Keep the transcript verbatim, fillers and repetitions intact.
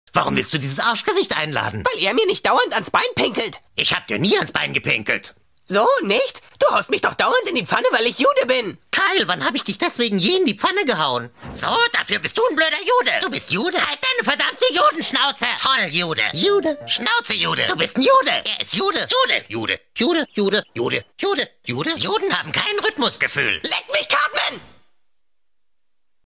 Warum willst du dieses Arschgesicht einladen? Weil er mir nicht dauernd ans Bein pinkelt. Ich hab dir nie ans Bein gepinkelt. So, nicht? Du haust mich doch dauernd in die Pfanne, weil ich Jude bin. Kyle, wann hab ich dich deswegen je in die Pfanne gehauen? So, dafür bist du ein blöder Jude. Du bist Jude? Halt deine verdammte Judenschnauze. Toll, Jude. Jude. Schnauze, Jude. Du bist ein Jude. Er ist Jude. Jude. Jude. Jude. Jude. Jude. Jude. Jude. Juden haben kein Rhythmusgefühl. Leck mich, Cartman!